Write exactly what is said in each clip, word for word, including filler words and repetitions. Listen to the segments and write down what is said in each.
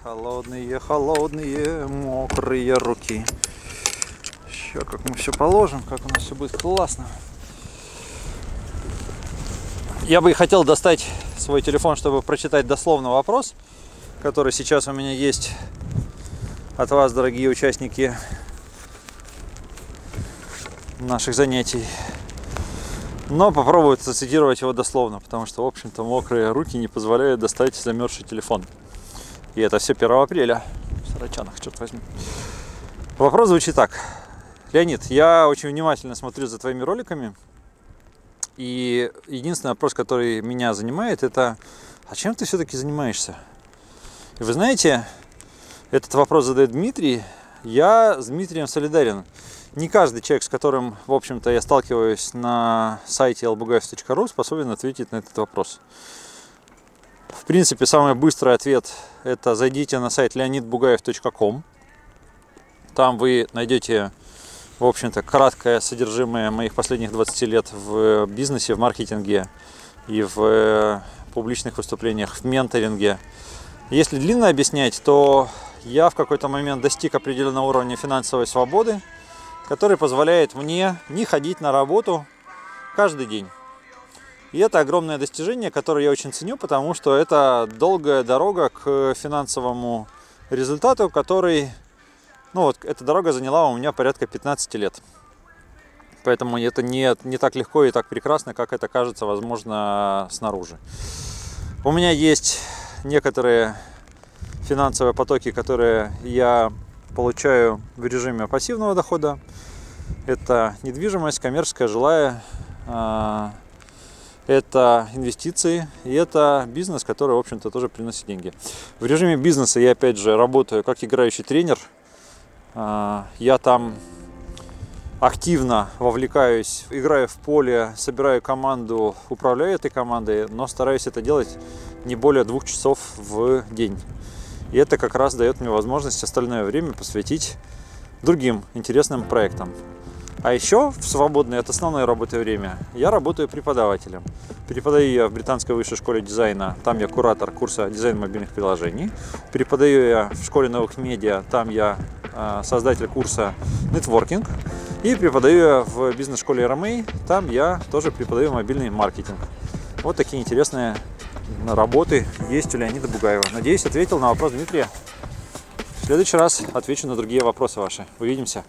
Холодные, холодные, мокрые руки. Еще как мы все положим, как у нас все будет классно. Я бы и хотел достать свой телефон, чтобы прочитать дословно вопрос, который сейчас у меня есть от вас, дорогие участники наших занятий. Но попробую зацитировать его дословно, потому что, в общем-то, мокрые руки не позволяют достать замерзший телефон. И это все первого апреля. В Сарачанах, черт возьми. Вопрос звучит так. Леонид, я очень внимательно смотрю за твоими роликами. И единственный вопрос, который меня занимает, это: а чем ты все-таки занимаешься? И вы знаете, этот вопрос задает Дмитрий. Я с Дмитрием солидарен. Не каждый человек, с которым, в общем-то, я сталкиваюсь на сайте эл бугаев точка ру, способен ответить на этот вопрос. В принципе, самый быстрый ответ – это зайдите на сайт леонид бугаев точка ком. Там вы найдете, в общем-то, краткое содержимое моих последних двадцати лет в бизнесе, в маркетинге и в публичных выступлениях, в менторинге. Если длинно объяснять, то я в какой-то момент достиг определенного уровня финансовой свободы, который позволяет мне не ходить на работу каждый день. И это огромное достижение, которое я очень ценю, потому что это долгая дорога к финансовому результату, который, ну вот, эта дорога заняла у меня порядка пятнадцати лет. Поэтому это не, не так легко и так прекрасно, как это кажется, возможно, снаружи. У меня есть некоторые финансовые потоки, которые я получаю в режиме пассивного дохода. Это недвижимость, коммерческая, жилая, это инвестиции и это бизнес, который, в общем-то, тоже приносит деньги. В режиме бизнеса я, опять же, работаю как играющий тренер. Я там активно вовлекаюсь, играю в поле, собираю команду, управляю этой командой, но стараюсь это делать не более двух часов в день. И это как раз дает мне возможность остальное время посвятить другим интересным проектам. А еще в свободное от основной работы время я работаю преподавателем. Преподаю я в Британской высшей школе дизайна, там я куратор курса дизайн мобильных приложений. Преподаю я в школе новых медиа, там я э, создатель курса нетворкинг. И преподаю я в бизнес-школе эр эм эй, там я тоже преподаю мобильный маркетинг. Вот такие интересные работы есть у Леонида Бугаева. Надеюсь, ответил на вопрос Дмитрия. В следующий раз отвечу на другие вопросы ваши. Увидимся.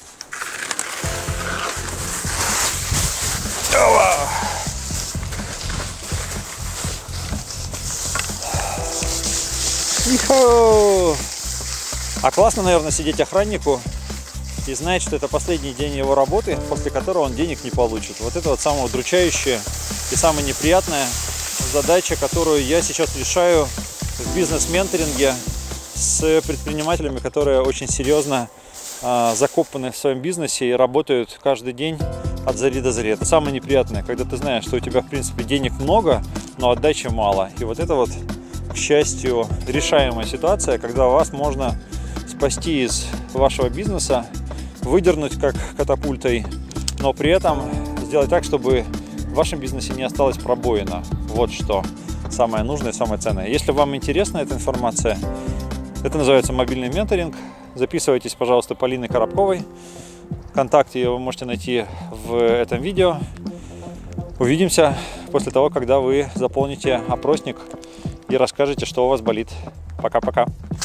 Ихо! А классно, наверное, сидеть охраннику и знать, что это последний день его работы, после которого он денег не получит. Вот это вот самое удручающее и самое неприятное задача, которую я сейчас решаю в бизнес-менторинге с предпринимателями, которые очень серьезно э, закопаны в своем бизнесе и работают каждый день от зари до зари. Это самое неприятное, когда ты знаешь, что у тебя, в принципе, денег много, но отдачи мало. И вот это вот, к счастью, решаемая ситуация, когда вас можно спасти из вашего бизнеса, выдернуть как катапультой, но при этом сделать так, чтобы в вашем бизнесе не осталось пробоина. Вот что самое нужное, самое ценное. Если вам интересна эта информация, это называется мобильный менторинг. Записывайтесь, пожалуйста, Полиной Коробковой. Контакты ее вы можете найти в этом видео. Увидимся после того, когда вы заполните опросник и расскажете, что у вас болит. Пока-пока.